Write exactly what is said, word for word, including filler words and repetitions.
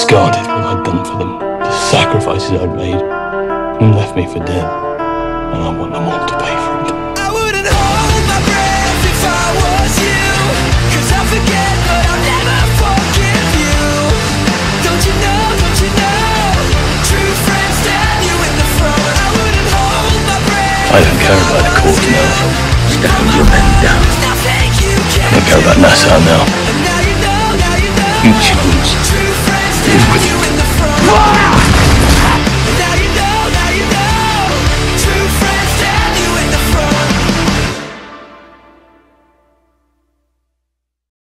discarded what I'd done for them, the sacrifices I'd made, and left me for dead. And I want them all to pay for it. I wouldn't hold my breath if I was you, 'cause I'll forget but I'll never forgive you. Don't you know, don't you know, true friends stab you in the front. I wouldn't hold my breath. I don't care about the court now. Stand your men down. Nothing you I can don't care about Nassau now. do. And now you know, now you know, You choose. true